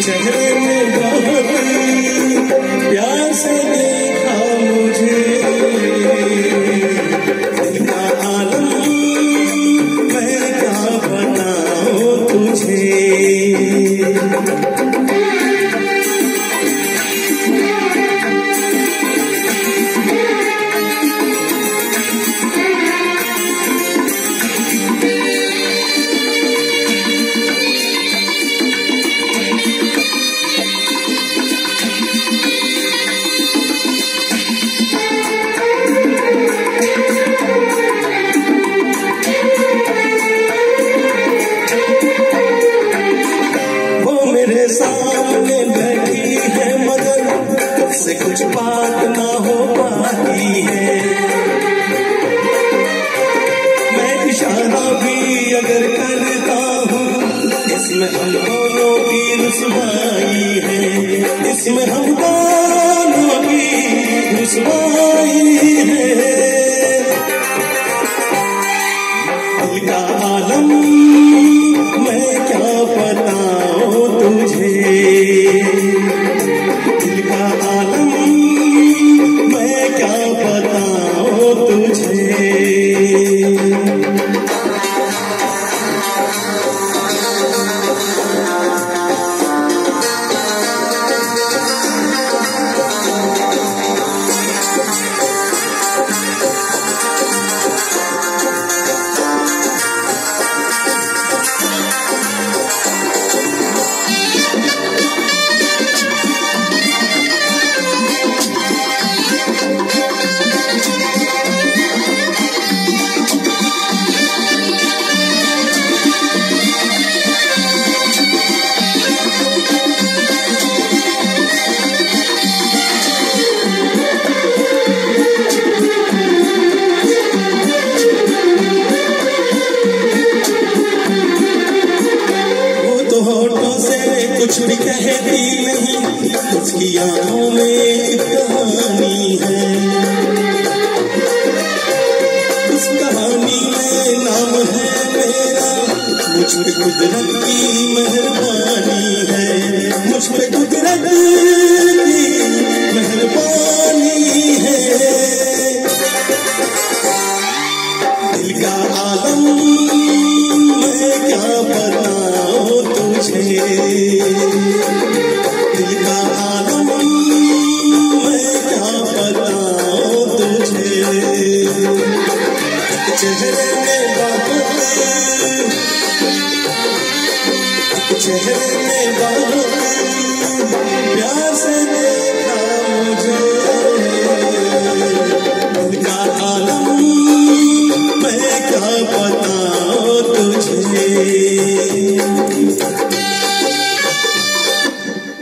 चेहरे में बहुत प्यार से देखा मुझे, दिल का आलम मैं क्या बताऊं तुझे। मेरे सामने बैठी है मगर तुझसे कुछ बात ना हो पाती है। मैं इशारा भी अगर करता हूँ इसमें हम दोनों की रुसवाई है, इसमें हम दोनों की रुसवाई है। दिल का आलम मैं क्या बताऊं तुझे, दिल का आलम मैं क्या बताऊं तुझे। होठों से कुछ भी कहती नहीं, उसकी आंखों में एक कहानी है। उस कहानी में नाम है मेरा, मुझ पे कुदरत की मेहरबानी है, मुझ पे कुदरत की मेहरबानी है। दिल का आलम मैं क्या बताऊं तुझे, दिल का आलम मैं क्या बताऊं तुझे। चेहरे में बहुत, चेहरे में बहुत प्यार से देखा मुझे, दिल का आलम मैं क्या बताऊं तुझे।